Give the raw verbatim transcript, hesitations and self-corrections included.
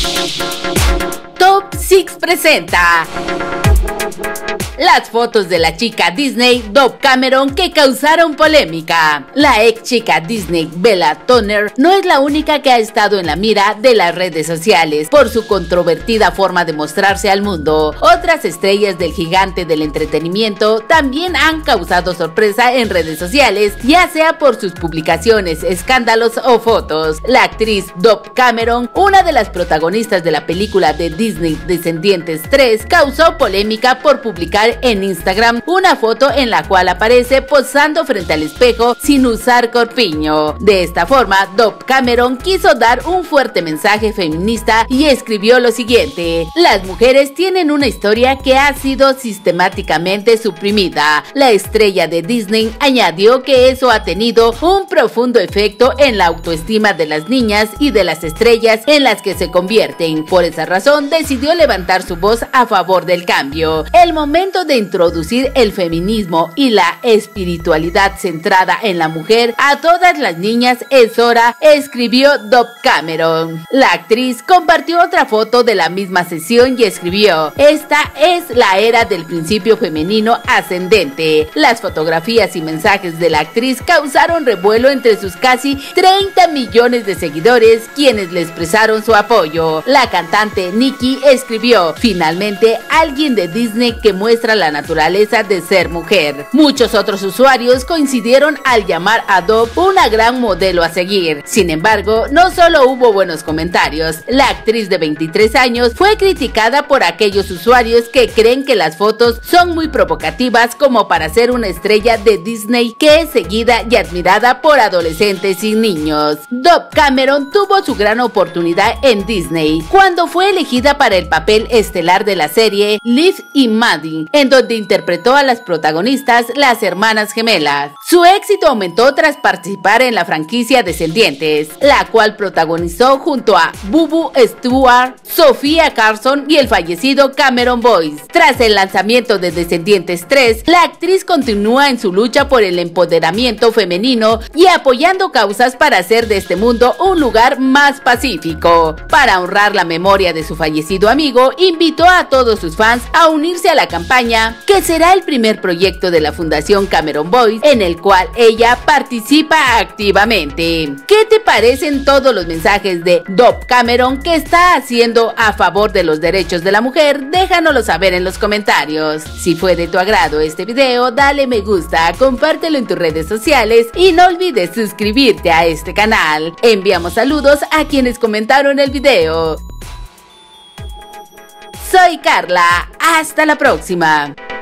Top seis presenta las fotos de la chica Disney Dove Cameron que causaron polémica. La ex chica Disney Bella Thorne no es la única que ha estado en la mira de las redes sociales por su controvertida forma de mostrarse al mundo. Otras estrellas del gigante del entretenimiento también han causado sorpresa en redes sociales, ya sea por sus publicaciones, escándalos o fotos. La actriz Dove Cameron, una de las protagonistas de la película de Disney Descendientes tres, causó polémica por publicar en Instagram una foto en la cual aparece posando frente al espejo sin usar corpiño. De esta forma, Dove Cameron quiso dar un fuerte mensaje feminista y escribió lo siguiente: las mujeres tienen una historia que ha sido sistemáticamente suprimida. La estrella de Disney añadió que eso ha tenido un profundo efecto en la autoestima de las niñas y de las estrellas en las que se convierten. Por esa razón, decidió levantar su voz a favor del cambio. El momento de introducir el feminismo y la espiritualidad centrada en la mujer a todas las niñas es hora, escribió Dove Cameron. La actriz compartió otra foto de la misma sesión y escribió: esta es la era del principio femenino ascendente. Las fotografías y mensajes de la actriz causaron revuelo entre sus casi treinta millones de seguidores, quienes le expresaron su apoyo. La cantante Nicki escribió: finalmente alguien de Disney que muestra la naturaleza de ser mujer. Muchos otros usuarios coincidieron al llamar a Dove una gran modelo a seguir. Sin embargo, no solo hubo buenos comentarios. La actriz de veintitrés años fue criticada por aquellos usuarios que creen que las fotos son muy provocativas como para ser una estrella de Disney que es seguida y admirada por adolescentes y niños. Dove Cameron tuvo su gran oportunidad en Disney cuando fue elegida para el papel estelar de la serie Liv y Maddie, en donde interpretó a las protagonistas, las hermanas gemelas. Su éxito aumentó tras participar en la franquicia Descendientes, la cual protagonizó junto a Bubu Stewart, Sofía Carson y el fallecido Cameron Boyce. Tras el lanzamiento de Descendientes tres, la actriz continúa en su lucha por el empoderamiento femenino y apoyando causas para hacer de este mundo un lugar más pacífico. Para honrar la memoria de su fallecido amigo, invitó a todos sus fans a unirse a la campaña, que será el primer proyecto de la Fundación Cameron Boyce en el cual ella participa activamente. ¿Qué te parecen todos los mensajes de Dove Cameron que está haciendo a favor de los derechos de la mujer? Déjanoslo saber en los comentarios. Si fue de tu agrado este video, dale me gusta, compártelo en tus redes sociales y no olvides suscribirte a este canal. Enviamos saludos a quienes comentaron el video. Soy Carla, hasta la próxima.